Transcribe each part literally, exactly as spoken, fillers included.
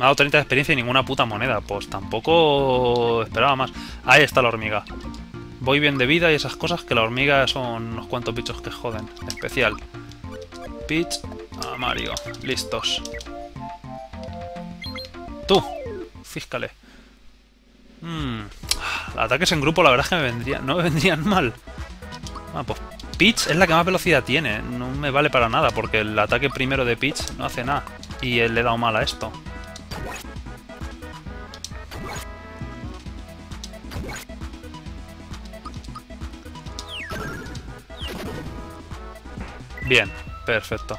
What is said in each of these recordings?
Me ha dado treinta de experiencia y ninguna puta moneda. Pues tampoco esperaba más. Ahí está la hormiga. Voy bien de vida y esas cosas, que la hormiga son unos cuantos bichos que joden. Especial. Peach a Mario. Listos. Tú. Físcale. Hmm. Ataques en grupo la verdad es que me vendrían, no me vendrían mal. Ah, pues Peach es la que más velocidad tiene. No me vale para nada porque el ataque primero de Peach no hace nada. Y le he dado mal a esto. Bien, perfecto.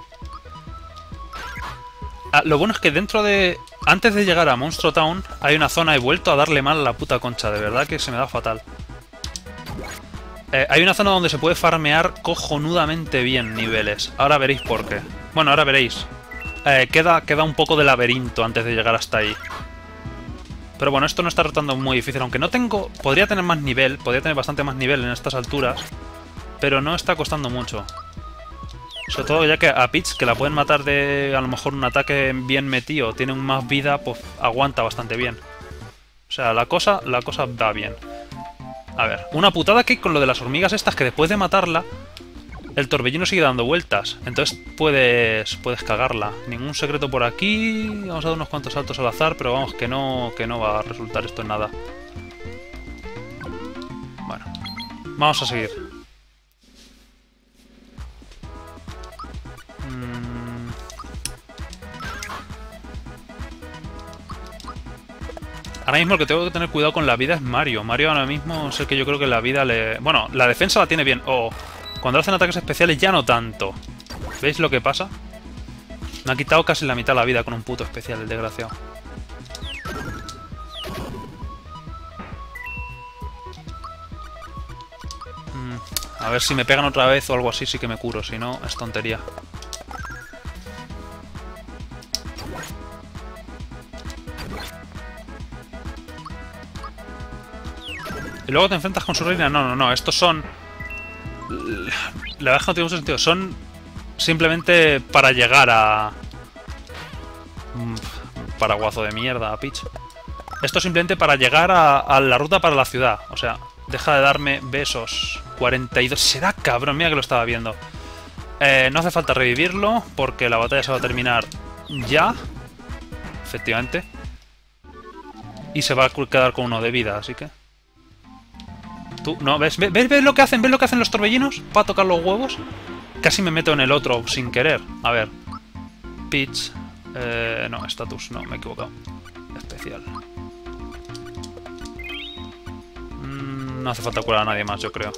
Ah, lo bueno es que dentro de... Antes de llegar a Monstro Town hay una zona, he vuelto a darle mal a la puta concha, de verdad que se me da fatal. Eh, hay una zona donde se puede farmear cojonudamente bien niveles. Ahora veréis por qué. Bueno, ahora veréis. Eh, queda, queda un poco de laberinto antes de llegar hasta ahí. Pero bueno, esto no está resultando muy difícil, aunque no tengo... Podría tener más nivel, podría tener bastante más nivel en estas alturas, pero no está costando mucho. Sobre todo ya que a Peach, que la pueden matar de a lo mejor un ataque bien metido, tiene más vida, pues aguanta bastante bien. O sea, la cosa, la cosa va bien. A ver, una putada que con lo de las hormigas estas, que después de matarla, el torbellino sigue dando vueltas. Entonces puedes puedes cagarla. Ningún secreto por aquí. Vamos a dar unos cuantos saltos al azar, pero vamos, que no, que no va a resultar esto en nada. Bueno, vamos a seguir. Ahora mismo el que tengo que tener cuidado con la vida es Mario. Mario ahora mismo es el que yo creo que la vida le... Bueno, la defensa la tiene bien. O oh, cuando hacen ataques especiales ya no tanto. ¿Veis lo que pasa? Me ha quitado casi la mitad de la vida con un puto especial, el desgraciado. Mm, a ver si me pegan otra vez o algo así, sí que me curo. Si no, es tontería. Y luego te enfrentas con su reina. No, no, no. Estos son... La verdad es que no tiene mucho sentido. Son simplemente para llegar a... Paraguazo de mierda, a Peach. Esto es simplemente para llegar a, a la ruta para la ciudad. O sea, deja de darme besos. cuarenta y dos. Será cabrón, mira que lo estaba viendo. Eh, no hace falta revivirlo porque la batalla se va a terminar ya. Efectivamente. Y se va a quedar con uno de vida, así que... Tú, no, ¿ves? ¿Ves, ¿Ves lo que hacen? ¿Ves lo que hacen los torbellinos? Para tocar los huevos. Casi me meto en el otro sin querer. A ver. Peach. Eh, no, status. No, me he equivocado. Especial. Mm, no hace falta curar a nadie más, yo creo.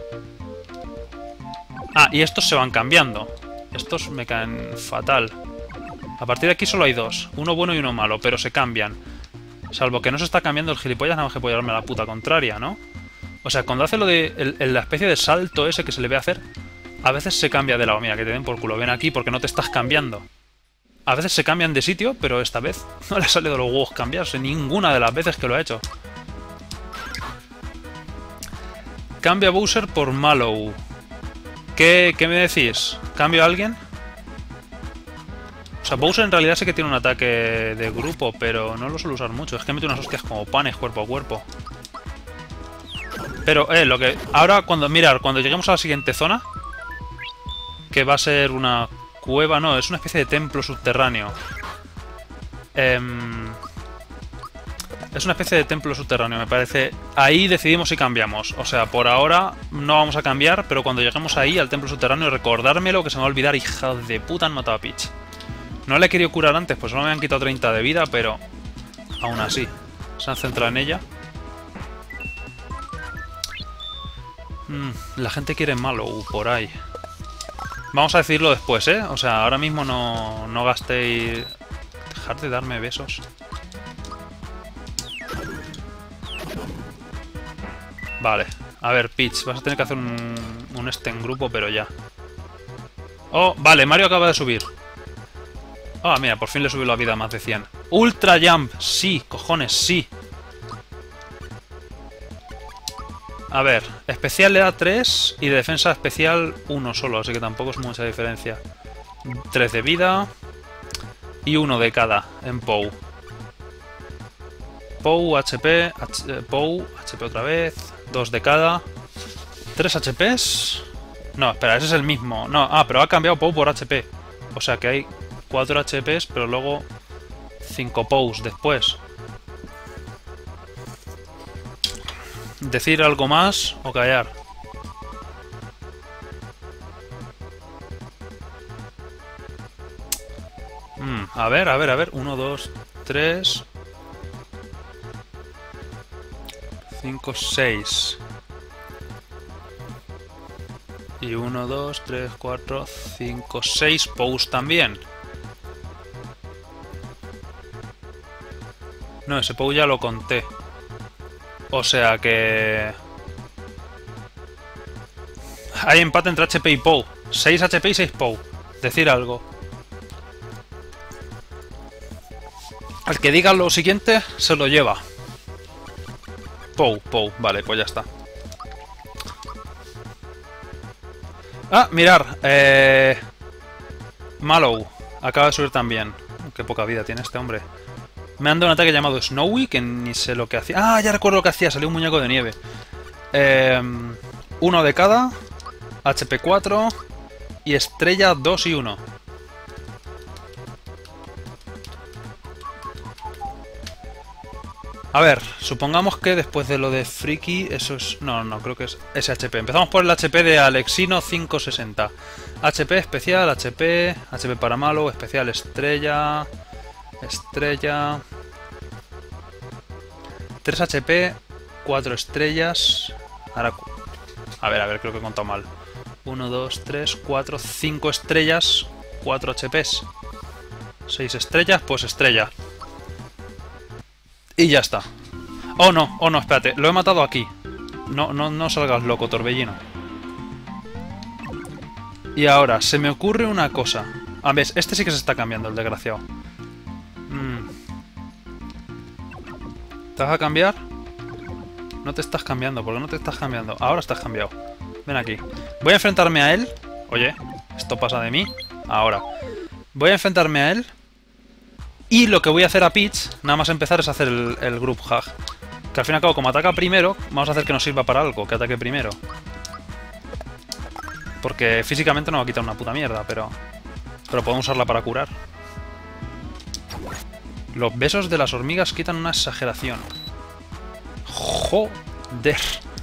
Ah, y estos se van cambiando. Estos me caen fatal. A partir de aquí solo hay dos. Uno bueno y uno malo, pero se cambian. Salvo que no se está cambiando el gilipollas, nada más que puede llevarme a la puta contraria, ¿no? O sea, cuando hace lo de el, el, la especie de salto ese que se le ve hacer, a veces se cambia de lado. Mira, que te den por culo. Ven aquí porque no te estás cambiando. A veces se cambian de sitio, pero esta vez no le ha salido de los huevos cambiarse. Ninguna de las veces que lo ha hecho. Cambia a Bowser por Mallow. ¿Qué, ¿Qué me decís? ¿Cambio a alguien? O sea, Bowser en realidad sí que tiene un ataque de grupo, pero no lo suelo usar mucho. Es que mete unas hostias como panes cuerpo a cuerpo. Pero, eh, lo que... Ahora, cuando... Mirad, cuando lleguemos a la siguiente zona, que va a ser una cueva... No, es una especie de templo subterráneo. Eh, es una especie de templo subterráneo, me parece. Ahí decidimos si cambiamos. O sea, por ahora no vamos a cambiar, pero cuando lleguemos ahí, al templo subterráneo, recordármelo, que se me va a olvidar. Hija de puta, han matado a Peach. No le he querido curar antes, pues solo me han quitado treinta de vida, pero... Aún así, se han centrado en ella. Mm, la gente quiere Mallow por ahí. Vamos a decidirlo después, ¿eh? O sea, ahora mismo no, no gastéis... Dejar de darme besos. Vale. A ver, Peach, vas a tener que hacer un, un este en grupo, pero ya. Oh, vale, Mario acaba de subir. Ah, oh, mira, por fin le subió la vida a más de cien. Ultra Jump, sí, cojones, sí. A ver, especial le da tres y de defensa especial uno solo, así que tampoco es mucha diferencia. tres de vida. y uno de cada en Pou. Pou, H P, H, Pou, H P otra vez, dos de cada. ¿tres H Ps? No, espera, ese es el mismo. No, ah, pero ha cambiado Pou por H P. O sea que hay cuatro H Ps, pero luego cinco Pous después. ¿Decir algo más o callar? Mm, a ver, a ver, a ver. uno, dos, tres... cinco, seis. Y uno, dos, tres, cuatro, cinco, seis Pous también. No, ese Pou ya lo conté. O sea que... hay empate entre H P y Pou. seis H P y seis Pou. Decir algo. Al que diga lo siguiente, se lo lleva. Pou, Pou. Vale, pues ya está. Ah, mirar. Eh... Mallow. Acaba de subir también. Qué poca vida tiene este hombre. Me han dado un ataque llamado Snowy, que ni sé lo que hacía. Ah, ya recuerdo lo que hacía. Salió un muñeco de nieve. Eh... Uno de cada. H P cuatro. Y estrella dos y uno. A ver, supongamos que después de lo de Friki, eso es... No, no, creo que es ese H P. Empezamos por el H P de Alexino quinientos sesenta. H P especial, H P, H P para malo, especial estrella, estrella... tres H P, cuatro estrellas... Ahora... A ver, a ver, creo que he contado mal. uno, dos, tres, cuatro, cinco estrellas, cuatro H Ps. seis estrellas, pues estrella. Y ya está. Oh no, oh no, espérate, lo he matado aquí. No, no, no salgas loco, Torbellino. Y ahora, se me ocurre una cosa. A ver, este sí que se está cambiando, el desgraciado. Mm. ¿Te vas a cambiar? No te estás cambiando, ¿por qué no te estás cambiando? Ahora estás cambiado. Ven aquí. Voy a enfrentarme a él. Oye, esto pasa de mí. Ahora. Voy a enfrentarme a él. Y lo que voy a hacer a Peach, nada más empezar, es hacer el, el Group Hug. Que al fin y al cabo, como ataca primero, vamos a hacer que nos sirva para algo, que ataque primero. Porque físicamente no va a quitar una puta mierda, pero... Pero podemos usarla para curar. Los besos de las hormigas quitan una exageración. Joder.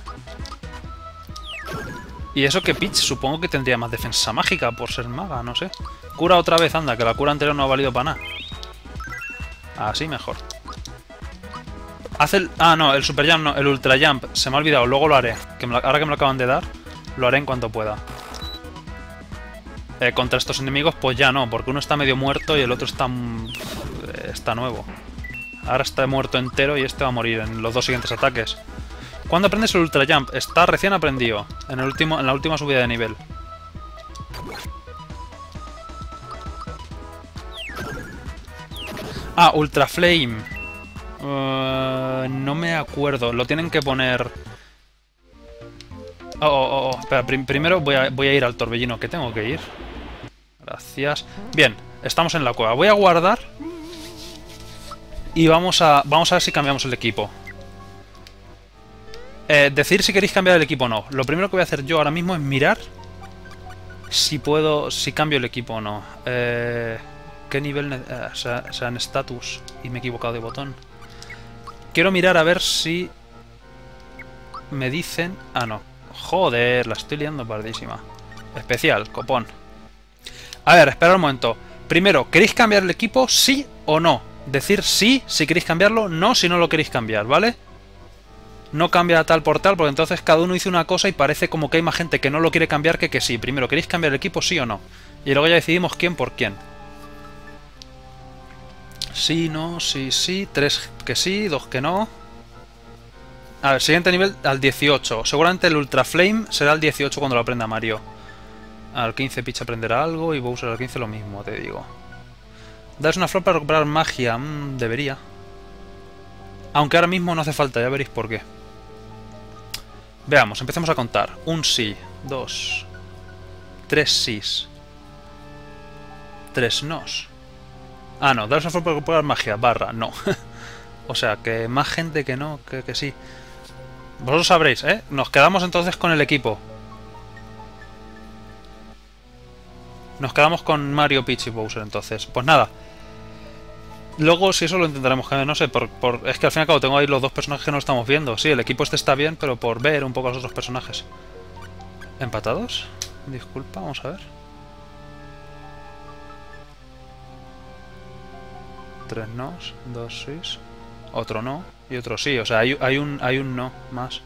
Y eso que Peach supongo que tendría más defensa mágica por ser maga, no sé. Cura otra vez, anda, que la cura anterior no ha valido para nada. Así mejor. Hace el... Ah, no, el Super Jump no, el Ultra Jump. Se me ha olvidado, luego lo haré. Que me lo... Ahora que me lo acaban de dar, lo haré en cuanto pueda. Eh, contra estos enemigos, pues ya no, porque uno está medio muerto y el otro está... Está nuevo. Ahora está muerto entero y este va a morir en los dos siguientes ataques. ¿Cuándo aprendes el Ultra Jump? Está recién aprendido. En, el último... en la última subida de nivel. Ah, Ultra Flame. Uh, no me acuerdo. Lo tienen que poner... Oh, oh, oh. Espera, prim primero voy a, voy a ir al torbellino, que tengo que ir. Gracias. Bien, estamos en la cueva. Voy a guardar. Y vamos a, vamos a ver si cambiamos el equipo. Eh, decir si queréis cambiar el equipo o no. Lo primero que voy a hacer yo ahora mismo es mirar si puedo... Si cambio el equipo o no. Eh... ¿Qué nivel? Eh, o sea, o sea, en status. Y me he equivocado de botón. Quiero mirar a ver si... Me dicen... Ah, no. Joder, la estoy liando pardísima. Especial, copón. A ver, esperad un momento. Primero, ¿queréis cambiar el equipo? ¿Sí o no? Decir sí si queréis cambiarlo, no si no lo queréis cambiar, ¿vale? No cambia tal por tal, porque entonces cada uno dice una cosa y parece como que hay más gente que no lo quiere cambiar que que sí. Primero, ¿queréis cambiar el equipo? ¿Sí o no? Y luego ya decidimos quién por quién. Sí, no, sí, sí. Tres que sí, dos que no. A ver, siguiente nivel al dieciocho. Seguramente el Ultra Flame será el dieciocho cuando lo aprenda Mario. Al quince Peach aprenderá algo y Bowser al quince lo mismo, te digo. Das una flor para recuperar magia. Mm, debería. Aunque ahora mismo no hace falta, ya veréis por qué. Veamos, empecemos a contar. Un sí, dos, tres sís, tres nos, Ah, no, Dark Souls por probar magia, barra, no. O sea, que más gente que no, que, que sí. Vosotros sabréis, ¿eh? Nos quedamos entonces con el equipo. Nos quedamos con Mario, Peach y Bowser, entonces. Pues nada. Luego, si eso lo intentaremos, que no sé, por, por, es que al fin y al cabo tengo ahí los dos personajes que no estamos viendo. Sí, el equipo este está bien, pero por ver un poco a los otros personajes. ¿Empatados? Disculpa, vamos a ver. Tres nos, dos sís, otro no y otro sí. O sea, hay, hay, un, hay un no más.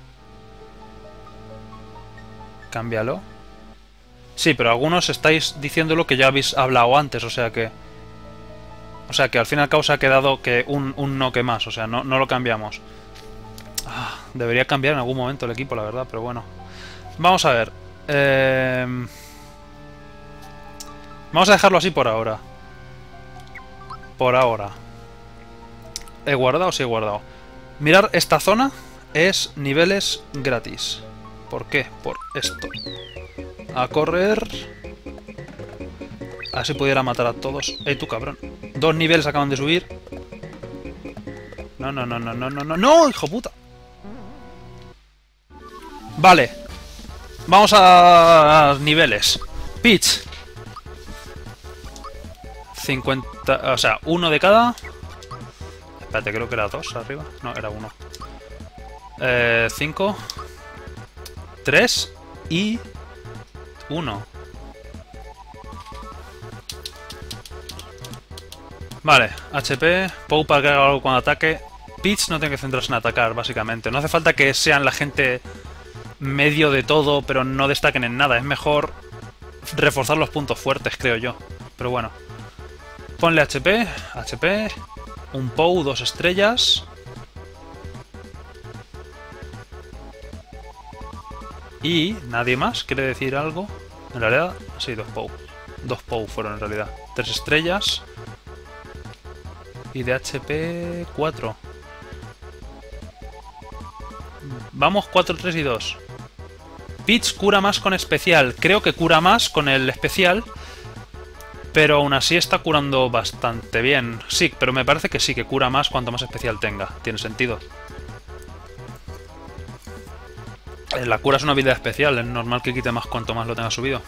Cámbialo. Sí, pero algunos estáis diciendo lo que ya habéis hablado antes, o sea que... O sea que al fin y al cabo se ha quedado que un, un no que más, o sea, no, no lo cambiamos. Ah, debería cambiar en algún momento el equipo, la verdad, pero bueno. Vamos a ver. Eh... Vamos a dejarlo así por ahora. Por ahora. ¿He guardado? Sí, he guardado. Mirar, esta zona es niveles gratis. ¿Por qué? Por esto. A correr. Así pudiera matar a todos. ¡Ey, tú, cabrón! Dos niveles acaban de subir. No, no, no, no, no, no, no. ¡No, hijo puta! Vale. Vamos a niveles. Peach. cincuenta... O sea, uno de cada... Espérate, creo que era dos arriba. No, era uno. Eh, cinco. Tres. Y... uno. Vale, H P, Pou para que haga algo cuando ataque. Peach no tiene que centrarse en atacar, básicamente. No hace falta que sean la gente medio de todo, pero no destaquen en nada. Es mejor reforzar los puntos fuertes, creo yo. Pero bueno. Ponle H P, H P, un Pou, dos estrellas. Y nadie más quiere decir algo. En realidad, sí, dos Pou. Dos Pou fueron en realidad. Tres estrellas. Y de H P, cuatro. Vamos, cuatro, tres y dos. Peach cura más con especial. Creo que cura más con el especial. Pero aún así está curando bastante bien. Sí, pero me parece que sí, que cura más cuanto más especial tenga. Tiene sentido. La cura es una habilidad especial. Es normal que quite más cuanto más lo tenga subido.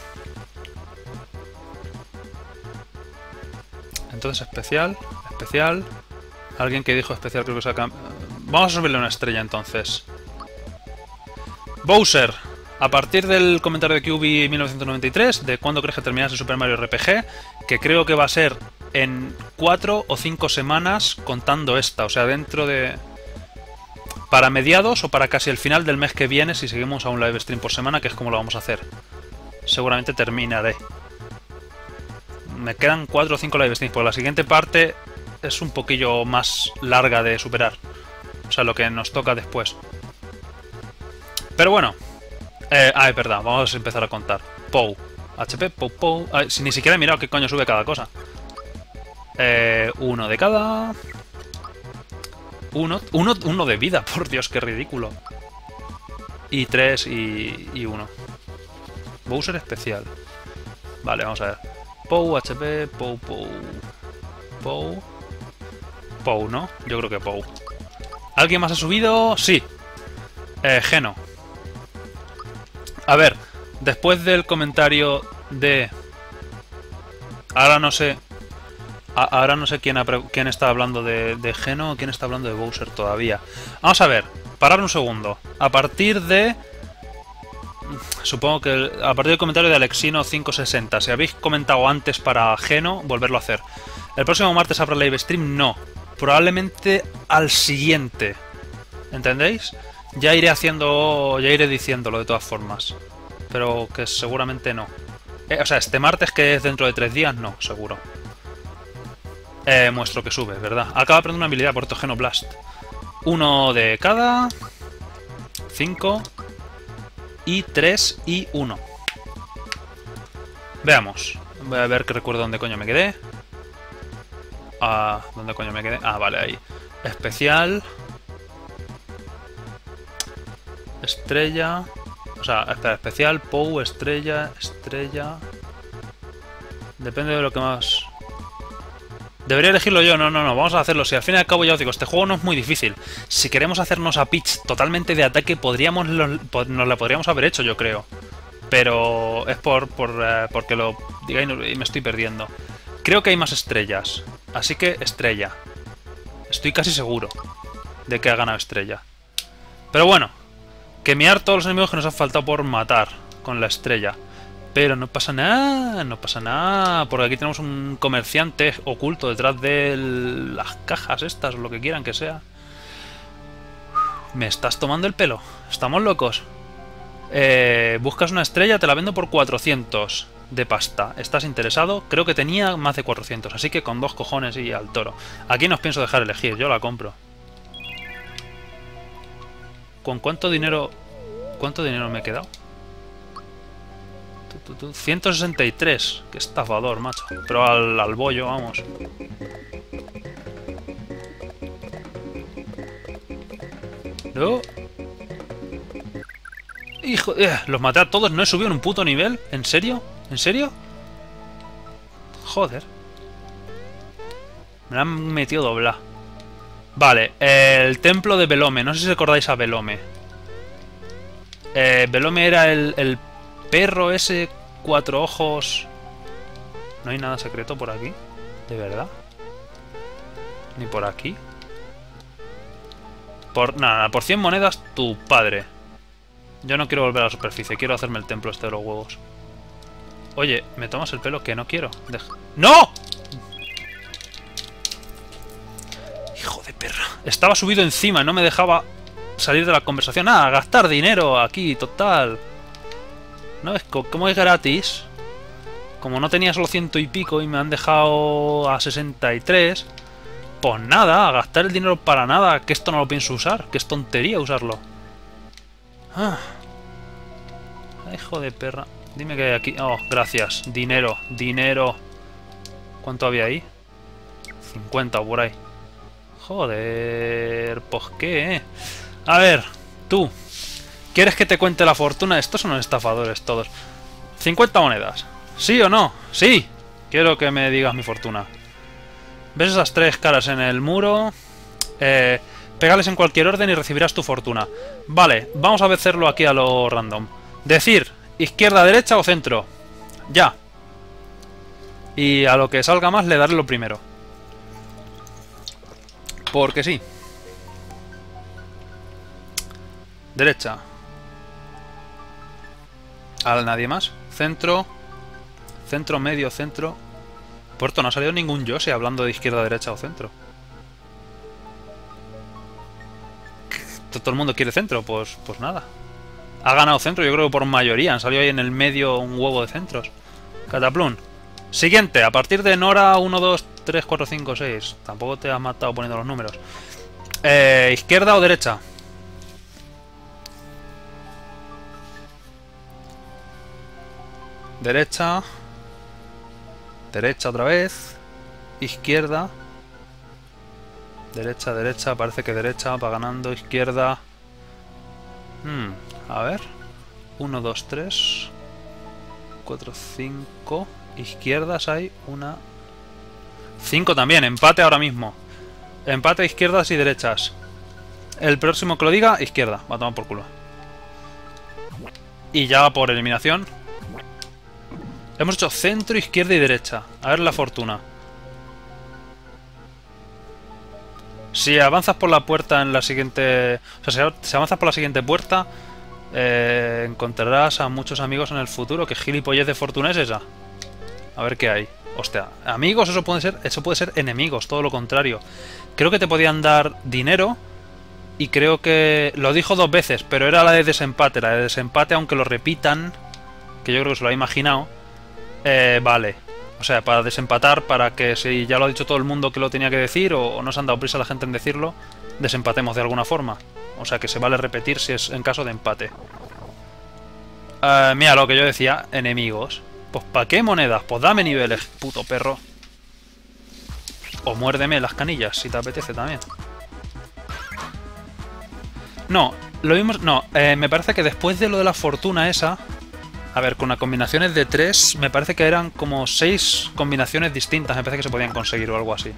Entonces especial, especial. Alguien que dijo especial creo que saca... Vamos a subirle una estrella entonces. Bowser. A partir del comentario de Q B mil novecientos noventa y tres, de cuándo crees que terminase Super Mario R P G, que creo que va a ser en cuatro o cinco semanas contando esta, o sea, dentro de... Para mediados o para casi el final del mes que viene, si seguimos a un live stream por semana, que es como lo vamos a hacer. Seguramente terminaré. Me quedan cuatro o cinco live streams, porque la siguiente parte es un poquillo más larga de superar. O sea, lo que nos toca después. Pero bueno. Eh, ah, es verdad, vamos a empezar a contar. Pou. H P, Pou, Pou. Ah, si ni siquiera he mirado qué coño sube cada cosa. Eh, uno de cada... Uno, uno, uno de vida, por Dios, qué ridículo. Y tres y, y uno. Bowser especial. Vale, vamos a ver. Pou, H P, Pou, Pou. Pou. Pou, ¿no? Yo creo que Pou. ¿Alguien más ha subido? Sí. Eh, Geno. A ver, después del comentario de... Ahora no sé... A ahora no sé quién, ha quién está hablando de, de Geno o quién está hablando de Bowser todavía. Vamos a ver, parar un segundo. A partir de... Supongo que a partir del comentario de Alexino quinientos sesenta. Si habéis comentado antes para Geno, volverlo a hacer. ¿El próximo martes habrá live stream? No. Probablemente al siguiente. ¿Entendéis? Ya iré haciendo... Ya iré diciéndolo de todas formas. Pero que seguramente no. Eh, o sea, este martes, que es dentro de tres días, no, seguro. Eh, muestro que sube, ¿verdad? Acaba de aprender una habilidad por Geno Blast. Uno de cada... Cinco... Y tres y uno. Veamos. Voy a ver que recuerdo dónde coño me quedé. Ah, ¿dónde coño me quedé? Ah, vale, ahí. Especial... Estrella... O sea, espera, especial, Pou, estrella, estrella... Depende de lo que más... Debería elegirlo yo, no, no, no, vamos a hacerlo. Si al fin y al cabo ya os digo, este juego no es muy difícil. Si queremos hacernos a Peach totalmente de ataque, podríamos lo- po- nos la podríamos haber hecho, yo creo. Pero es por, por eh, porque lo diga y no- y me estoy perdiendo. Creo que hay más estrellas, así que estrella. Estoy casi seguro de que ha ganado estrella. Pero bueno, quemear todos los enemigos que nos han faltado por matar con la estrella. Pero no pasa nada, no pasa nada, porque aquí tenemos un comerciante oculto detrás de las cajas estas, o lo que quieran que sea. Me estás tomando el pelo, estamos locos. Eh, buscas una estrella, te la vendo por cuatrocientos de pasta. ¿Estás interesado? Creo que tenía más de cuatrocientos, así que con dos cojones y al toro. Aquí no os pienso dejar elegir, yo la compro. ¿Con cuánto dinero... ¿Cuánto dinero me he quedado? ciento sesenta y tres. Qué estafador, macho. Pero al, al bollo, vamos. No. Hijo... Eh, los maté a todos. ¿No he subido en un puto nivel? ¿En serio? ¿En serio? Joder. Me la han metido dobla. Vale, el templo de Belome. No sé si recordáis a Belome. Eh, Belome era el, el perro ese... Cuatro ojos. No hay nada secreto por aquí. ¿De verdad? Ni por aquí. Por nada, por cien monedas tu padre. Yo no quiero volver a la superficie. Quiero hacerme el templo este de los huevos. Oye, ¿me tomas el pelo? Que no quiero. Deja... ¡No! Hijo de perra. Estaba subido encima. No me dejaba salir de la conversación. Ah, gastar dinero aquí, total. No, es como es gratis. Como no tenía solo ciento y pico y me han dejado a sesenta y tres. Pues nada, a gastar el dinero para nada. Que esto no lo pienso usar. Que es tontería usarlo. Ah. Hijo de perra. Dime que hay aquí. Oh, gracias. Dinero, dinero. ¿Cuánto había ahí? cincuenta o por ahí. Joder. Pues qué, eh. A ver, tú. ¿Quieres que te cuente la fortuna? Estos son estafadores todos. cincuenta monedas. ¿Sí o no? ¡Sí! Quiero que me digas mi fortuna. ¿Ves esas tres caras en el muro? Eh, pégales en cualquier orden y recibirás tu fortuna. Vale, vamos a hacerlo aquí a lo random. Decir, izquierda, derecha o centro. Ya. Y a lo que salga más le daré lo primero. Porque sí. Derecha. A nadie más. Centro. Centro, medio, centro. Puerto, no ha salido ningún Yoshi hablando de izquierda, derecha o centro. Todo el mundo quiere centro, pues, pues nada. Ha ganado centro, yo creo que por mayoría. Han salido ahí en el medio un huevo de centros. Cataplum. Siguiente, a partir de Nora uno, dos, tres, cuatro, cinco, seis. Tampoco te has matado poniendo los números. Eh, ¿Izquierda o derecha? Derecha. Derecha otra vez. Izquierda. Derecha, derecha. Parece que derecha va ganando. Izquierda. Hmm, a ver. uno, dos, tres. cuatro, cinco. Izquierdas hay una. cinco también. Empate ahora mismo. Empate izquierdas y derechas. El próximo que lo diga, izquierda. Va a tomar por culo. Y ya por eliminación. Hemos hecho centro, izquierda y derecha. A ver la fortuna. Si avanzas por la puerta en la siguiente... O sea, si avanzas por la siguiente puerta, eh, encontrarás a muchos amigos en el futuro. ¿Qué gilipollez de fortuna es esa? A ver qué hay. Hostia, amigos, eso puede ser, eso puede ser enemigos, todo lo contrario. Creo que te podían dar dinero. Y creo que... Lo dijo dos veces, pero era la de desempate. La de desempate, aunque lo repitan, que yo creo que se lo ha imaginado. Eh, vale. O sea, para desempatar, para que si ya lo ha dicho todo el mundo que lo tenía que decir, o, o no se han dado prisa la gente en decirlo, desempatemos de alguna forma. O sea, que se vale repetir si es en caso de empate. Eh, mira lo que yo decía, enemigos. Pues ¿para qué monedas? Pues dame niveles, puto perro. O muérdeme las canillas, si te apetece también. No, lo vimos... No, eh, me parece que después de lo de la fortuna esa... A ver, con las combinaciones de tres, me parece que eran como seis combinaciones distintas, me parece que se podían conseguir o algo así.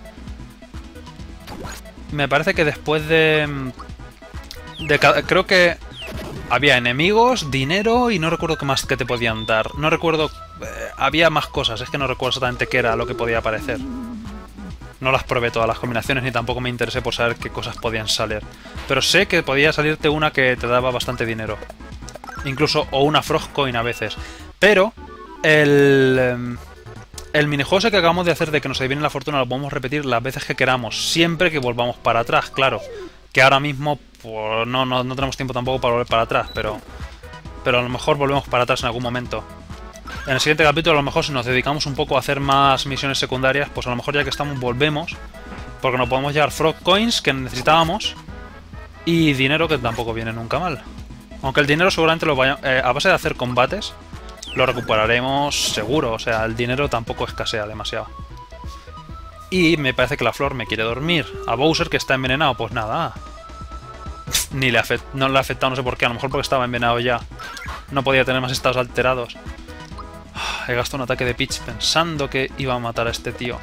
Me parece que después de... de creo que había enemigos, dinero y no recuerdo qué más que te podían dar. No recuerdo... Eh, había más cosas, es que no recuerdo exactamente qué era lo que podía aparecer. No las probé todas las combinaciones ni tampoco me interesé por saber qué cosas podían salir. Pero sé que podía salirte una que te daba bastante dinero. Incluso, o una Frog Coin a veces. Pero, el... El minijuego ese que acabamos de hacer de que nos adivinen la fortuna lo podemos repetir las veces que queramos, siempre que volvamos para atrás, claro. Que ahora mismo pues, no, no, no tenemos tiempo tampoco para volver para atrás, pero... Pero a lo mejor volvemos para atrás en algún momento. En el siguiente capítulo a lo mejor si nos dedicamos un poco a hacer más misiones secundarias, pues a lo mejor ya que estamos volvemos, porque nos podemos llevar Frog Coins que necesitábamos y dinero que tampoco viene nunca mal. Aunque el dinero seguramente lo vaya, eh, a base de hacer combates lo recuperaremos seguro, o sea, el dinero tampoco escasea demasiado. Y me parece que la flor me quiere dormir. A Bowser que está envenenado, pues nada. Ni le afect no le ha afectado, no sé por qué, a lo mejor porque estaba envenenado ya. No podía tener más estados alterados. He gastado un ataque de Peach pensando que iba a matar a este tío.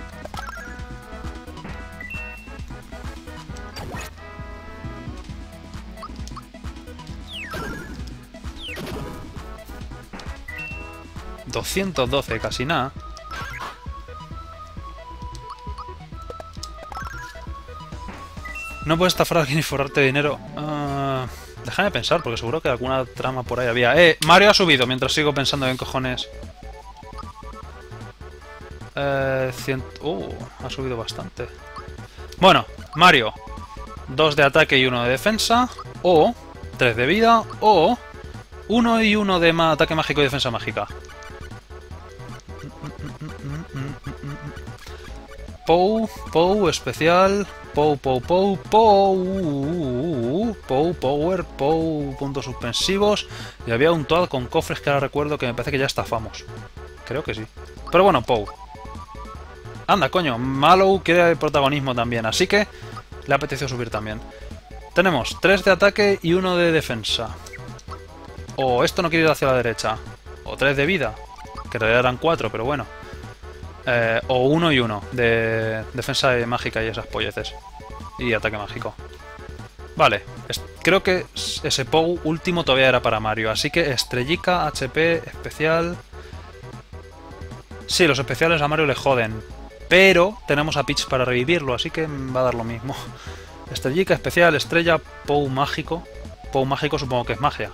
doscientos doce, casi nada. No puedes estafar a alguien y forrarte dinero. Uh, déjame pensar, porque seguro que alguna trama por ahí había. Eh, Mario ha subido, mientras sigo pensando en cojones. Eh, cien... Uh, ha subido bastante. Bueno, Mario. dos de ataque y uno de defensa. O tres de vida. O uno y uno de ataque mágico y defensa mágica. Pou, Pou, especial, Pou, Pou, Pou, Pou, Pou, Power, Pou, puntos suspensivos. Y había un Toad con cofres que ahora recuerdo que me parece que ya estafamos. Creo que sí. Pero bueno, Pou. Anda, coño, Mallow quiere protagonismo también, así que le apeteció subir también. Tenemos tres de ataque y uno de defensa. O esto no quiere ir hacia la derecha. O tres de vida, que en realidad eran cuatro, pero bueno. Eh, o uno y uno de defensa mágica y esas polleces. Y ataque mágico. Vale, creo que ese Pou último todavía era para Mario. Así que estrellica, H P, especial... Sí, los especiales a Mario le joden. Pero tenemos a Peach para revivirlo, así que va a dar lo mismo. Estrellica, especial, estrella, Pou mágico. Pou mágico supongo que es magia.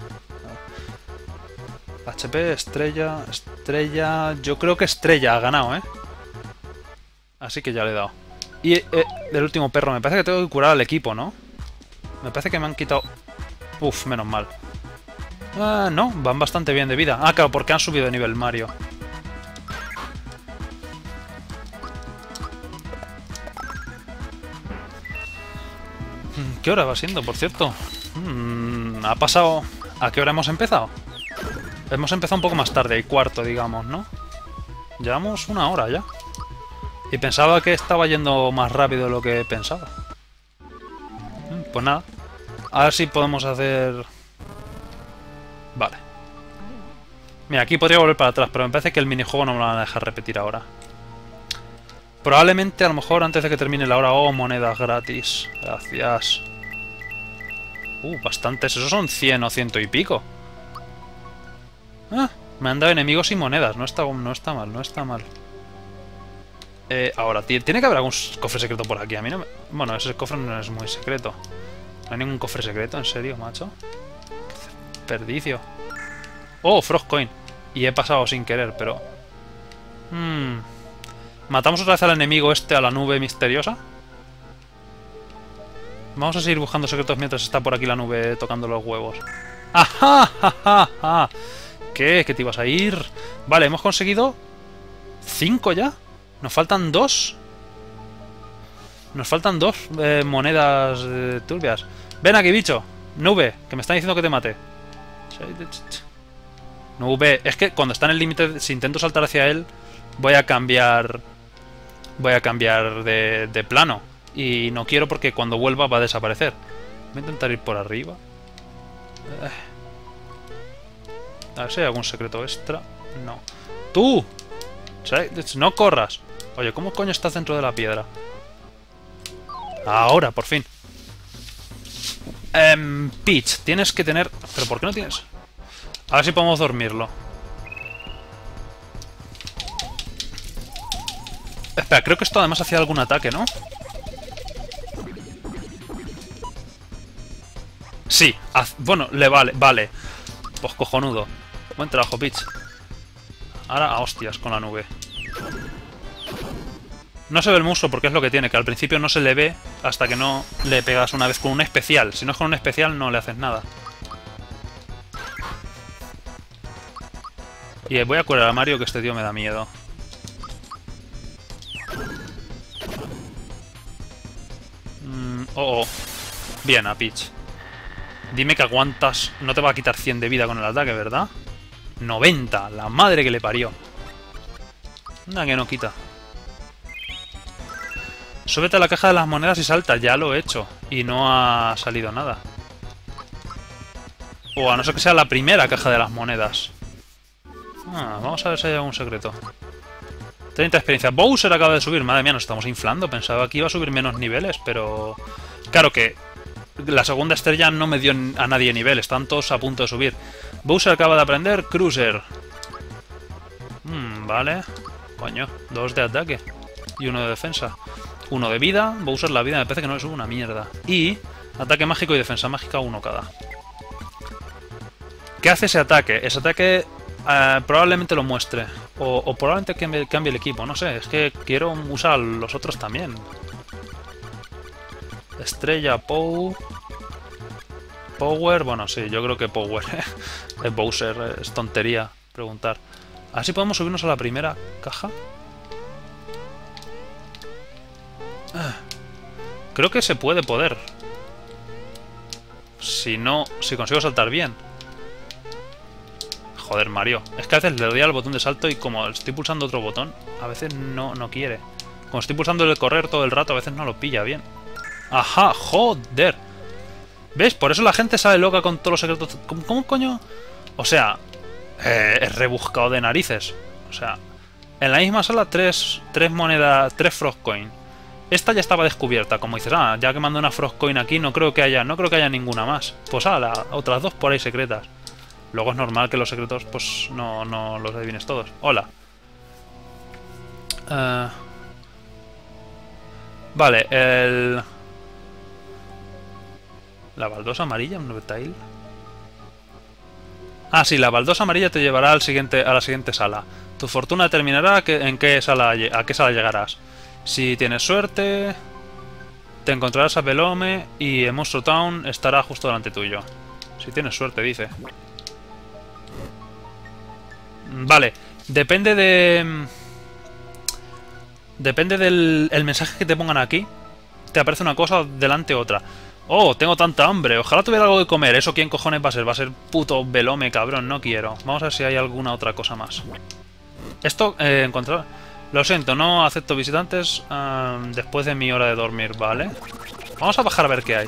H P, estrella, estrella... Yo creo que estrella ha ganado, ¿eh? Así que ya le he dado. Y eh, del último perro, me parece que tengo que curar al equipo, ¿no? Me parece que me han quitado... Uf, menos mal. Ah, no, van bastante bien de vida. Ah, claro, porque han subido de nivel Mario. ¿Qué hora va siendo, por cierto? Hmm, ha pasado... ¿A qué hora hemos empezado? Hemos empezado un poco más tarde, y cuarto, digamos, ¿no? Llevamos una hora ya. Y pensaba que estaba yendo más rápido de lo que pensaba. Pues nada. A ver si podemos hacer... Vale. Mira, aquí podría volver para atrás, pero me parece que el minijuego no me lo van a dejar repetir ahora. Probablemente, a lo mejor, antes de que termine la hora... Oh, monedas gratis. Gracias. Uh, bastantes. Esos son cien o ciento y pico. Ah, me han dado enemigos y monedas. No está, no está mal, no está mal. Eh, ahora, tiene que haber algún cofre secreto por aquí. A mí no me... Bueno, ese cofre no es muy secreto. No hay ningún cofre secreto, en serio, macho. Perdicio. Oh, Frog Coin. Y he pasado sin querer, pero... Hmm... ¿Matamos otra vez al enemigo este a la nube misteriosa? Vamos a seguir buscando secretos mientras está por aquí la nube tocando los huevos. ¡Ajá! ¡Ja, ja! ¿Qué? ¿Que te ibas a ir? Vale, hemos conseguido... ¿Cinco ya? Nos faltan dos. Nos faltan dos eh, monedas eh, turbias. Ven aquí, bicho. Nube, que me están diciendo que te mate. Nube. Es que cuando está en el límite, si intento saltar hacia él, voy a cambiar... Voy a cambiar de, de plano. Y no quiero porque cuando vuelva va a desaparecer. Voy a intentar ir por arriba. A ver si hay algún secreto extra. No. ¡Tú! No corras. Oye, ¿cómo coño estás dentro de la piedra? Ahora, por fin. Um, Peach, tienes que tener... ¿Pero por qué no tienes? A ver si podemos dormirlo. Espera, creo que esto además hacía algún ataque, ¿no? Sí, haz... bueno, le vale, vale. Pues cojonudo. Buen trabajo, Peach. Ahora a hostias con la nube. No se ve el monstruo porque es lo que tiene, que al principio no se le ve hasta que no le pegas una vez con un especial. Si no es con un especial no le haces nada. Y voy a curar a Mario, que este tío me da miedo. Mm, oh, oh. Bien, a Peach. Dime que aguantas... No te va a quitar cien de vida con el ataque, ¿verdad? noventa, la madre que le parió. Anda que no quita. Súbete a la caja de las monedas y salta. Ya lo he hecho. Y no ha salido nada. O a no ser que sea la primera caja de las monedas. Ah, vamos a ver si hay algún secreto. treinta experiencia. Bowser acaba de subir. Madre mía, nos estamos inflando. Pensaba que iba a subir menos niveles, pero... Claro que la segunda estrella no me dio a nadie nivel. Están todos a punto de subir. Bowser acaba de aprender Cruiser. Hmm, vale. Coño, dos de ataque y uno de defensa. Uno de vida. Bowser la vida me parece que no le sube una mierda. Y ataque mágico y defensa mágica, uno cada. ¿Qué hace ese ataque? Ese ataque eh, probablemente lo muestre. O, o probablemente cambie, cambie el equipo. No sé, es que quiero usar a los otros también. Estrella, Pow... Power, bueno, sí, yo creo que Power. Es Bowser, es tontería preguntar. A ver si podemos subirnos a la primera caja. Creo que se puede poder. Si no, si consigo saltar bien. Joder, Mario. Es que a veces le doy al botón de salto y como estoy pulsando otro botón, a veces no, no quiere. Como estoy pulsando el de correr todo el rato, a veces no lo pilla bien. Ajá, joder. ¿Ves? Por eso la gente sale loca con todos los secretos. ¿Cómo, cómo coño? O sea, eh, es rebuscado de narices. O sea, en la misma sala tres, tres monedas, tres Frostcoin. Esta ya estaba descubierta, como dices, ah, ya que mando una Frostcoin aquí, no creo que haya, no creo que haya ninguna más. Pues ah, la, otras dos por ahí secretas. Luego es normal que los secretos, pues, no, no los adivines todos. Hola. Uh, vale, el... ¿La baldosa amarilla? ¿Un Nubetail? Ah, sí, la baldosa amarilla te llevará al siguiente, a la siguiente sala. Tu fortuna determinará que, en qué sala, a qué sala llegarás. Si tienes suerte, te encontrarás a Belome y en Monster Town estará justo delante tuyo. Si tienes suerte, dice. Vale, depende de... Depende del el mensaje que te pongan aquí. Te aparece una cosa delante otra. Oh, tengo tanta hambre. Ojalá tuviera algo de comer. ¿Eso quién cojones va a ser? Va a ser puto Belome, cabrón. No quiero. Vamos a ver si hay alguna otra cosa más. Esto, eh, encontrar... Lo siento, no acepto visitantes um, después de mi hora de dormir, ¿vale? Vamos a bajar a ver qué hay.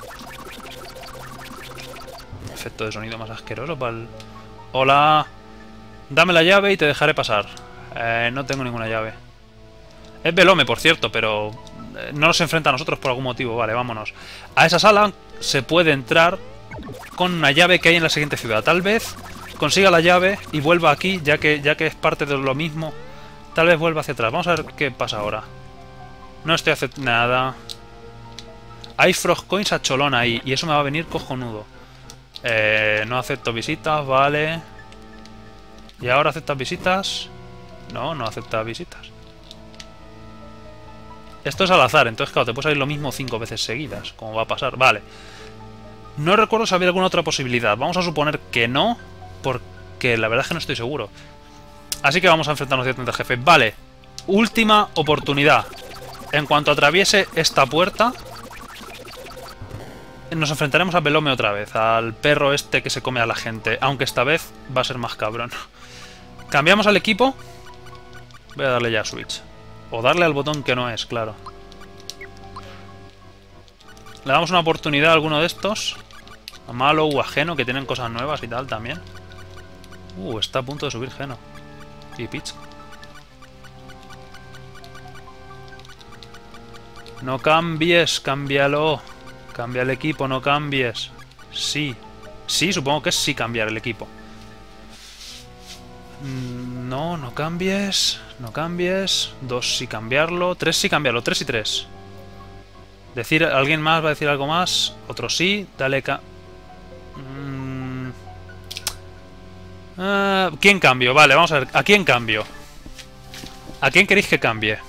Efecto de sonido más asqueroso para el... Hola. Dame la llave y te dejaré pasar. Eh, no tengo ninguna llave. Es Belome, por cierto, pero... No nos enfrenta a nosotros por algún motivo. Vale, vámonos. A esa sala se puede entrar con una llave que hay en la siguiente ciudad. Tal vez consiga la llave y vuelva aquí, ya que, ya que es parte de lo mismo. Tal vez vuelva hacia atrás. Vamos a ver qué pasa ahora. No estoy haciendo nada. Hay Frostcoins a cholón ahí. Y eso me va a venir cojonudo. Eh, no acepto visitas, vale. ¿Y ahora aceptas visitas? No, no acepta visitas. Esto es al azar, entonces claro, te puede salir lo mismo cinco veces seguidas, como va a pasar. Vale. No recuerdo si había alguna otra posibilidad. Vamos a suponer que no, porque la verdad es que no estoy seguro. Así que vamos a enfrentarnos directamente al jefe. Vale. Última oportunidad. En cuanto atraviese esta puerta, nos enfrentaremos a Belome otra vez, al perro este que se come a la gente. Aunque esta vez va a ser más cabrón. Cambiamos al equipo. Voy a darle ya a Switch. O darle al botón que no es, claro. Le damos una oportunidad a alguno de estos. A Malo o a Geno, que tienen cosas nuevas y tal también. Uh, está a punto de subir Geno. Y Peach. No cambies, cámbialo. Cambia el equipo, no cambies. Sí. Sí, supongo que es sí cambiar el equipo. No, no cambies. No cambies. Dos sí cambiarlo. Tres sí cambiarlo. Tres y tres. Decir, ¿alguien más va a decir algo más? Otro sí. Dale ca... Mm. Uh, ¿Quién cambio? Vale, vamos a ver. ¿A quién cambio? ¿A quién queréis que cambie?